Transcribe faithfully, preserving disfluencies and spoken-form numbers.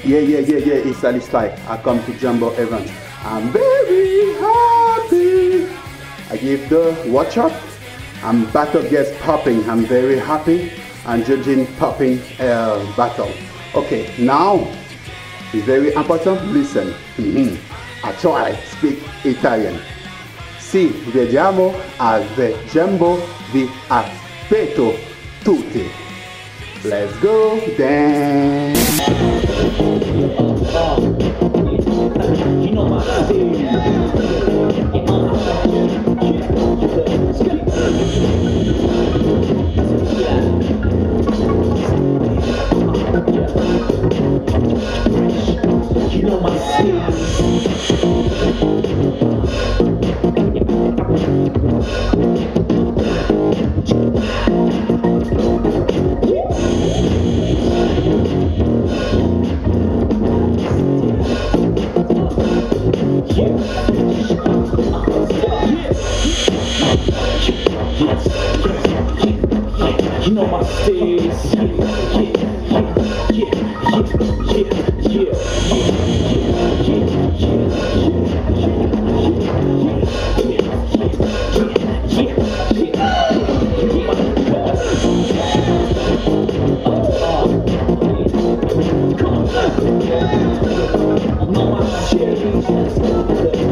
Yeah, yeah, yeah, yeah, it's Ali Spy. I come to Jumbo event. I'm very happy. I give the watch up. I'm battle guest popping. I'm very happy. I'm judging popping uh, battle. Okay, now it's very important. Listen. Mm-hmm. I try speak Italian. Sì, vediamo al Jumbo. Vi aspetto tutti. Let's go dance. You know my style. You know my style. You know my steez. Yeah, yeah, yeah, yeah, yeah, yeah, yeah, yeah, yeah.